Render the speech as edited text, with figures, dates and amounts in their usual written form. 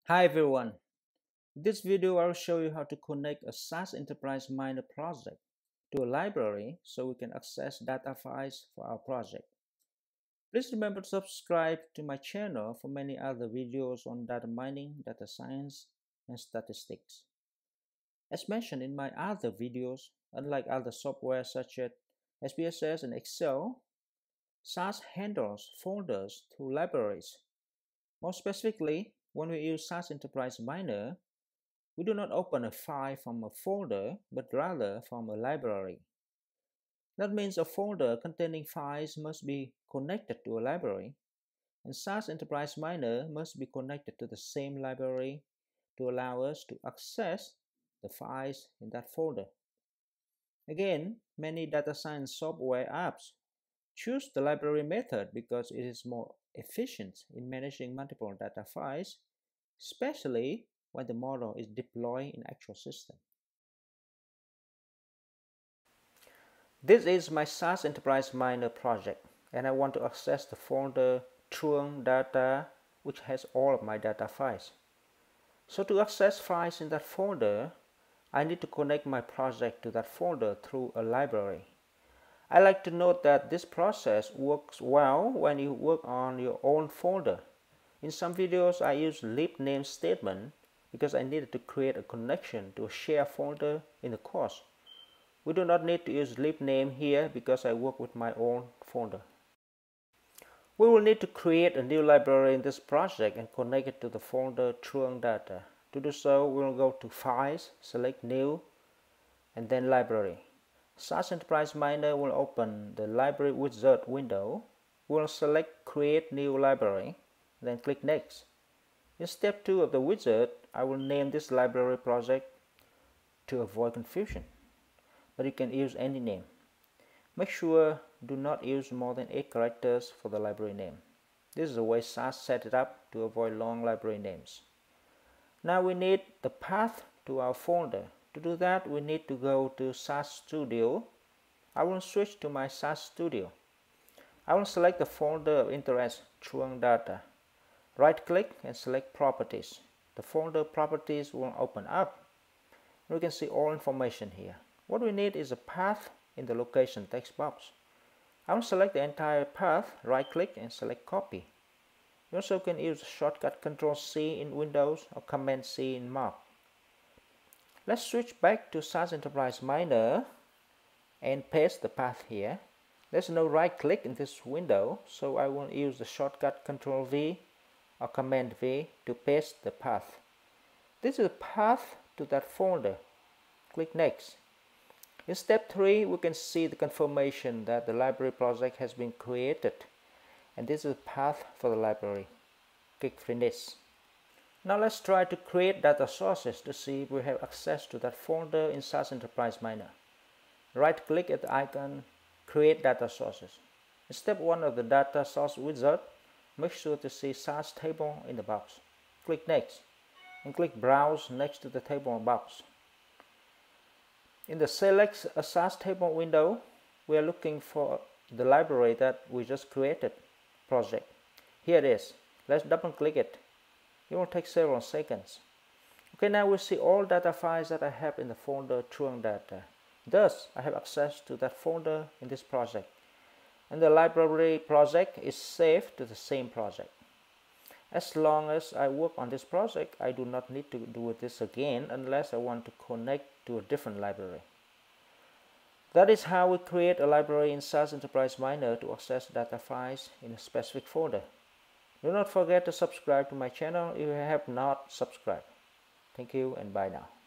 Hi everyone. In this video I'll show you how to connect a SAS Enterprise Miner project to a library so we can access data files for our project. Please remember to subscribe to my channel for many other videos on data mining, data science, and statistics. As mentioned in my other videos, unlike other software such as SPSS and Excel, SAS handles folders to libraries. More specifically, when we use SAS Enterprise Miner, we do not open a file from a folder, but rather from a library. That means a folder containing files must be connected to a library, and SAS Enterprise Miner must be connected to the same library to allow us to access the files in that folder. Again, many data science software apps choose the library method because it is more efficient in managing multiple data files, especially when the model is deployed in actual system. This is my SAS Enterprise Miner project, and I want to access the folder truong data, which has all of my data files. So to access files in that folder, I need to connect my project to that folder through a library. I like to note that this process works well when you work on your own folder. In some videos, I use lib name statement because I needed to create a connection to a shared folder in the course. We do not need to use lib name here because I work with my own folder. We will need to create a new library in this project and connect it to the folder truong data. To do so, we will go to Files, select New, and then Library. SAS Enterprise Miner will open the Library Wizard window. We will select Create New Library, then click Next. In step 2 of the wizard, I will name this library project to avoid confusion, but you can use any name. Make sure do not use more than 8 characters for the library name. This is the way SAS set it up to avoid long library names. Now we need the path to our folder. To do that, we need to go to SAS Studio. I will switch to my SAS Studio. I will select the folder of interest, truong data. Right click and select Properties. The folder Properties will open up. We can see all information here. What we need is a path in the location text box. I will select the entire path, right click and select Copy. You also can use shortcut Ctrl+C in Windows or Command+C in Mac. Let's switch back to SAS Enterprise Miner and paste the path here. There's no right click in this window, so I will use the shortcut Ctrl+V or Command+V to paste the path. This is the path to that folder. Click Next. In step 3, we can see the confirmation that the library project has been created, and this is the path for the library. Click Finish. Now let's try to create data sources to see if we have access to that folder in SAS Enterprise Miner. Right click at the icon Create Data Sources. In step 1 of the data source wizard, make sure to see SAS table in the box. Click Next and click Browse next to the table box. In the Select a SAS table window, we are looking for the library that we just created project. Here it is. Let's double click it. It will take several seconds. Okay, now we see all data files that I have in the folder truong data. Thus, I have access to that folder in this project. And the library project is saved to the same project. As long as I work on this project, I do not need to do this again unless I want to connect to a different library. That is how we create a library in SAS Enterprise Miner to access data files in a specific folder. Do not forget to subscribe to my channel if you have not subscribed. Thank you and bye now.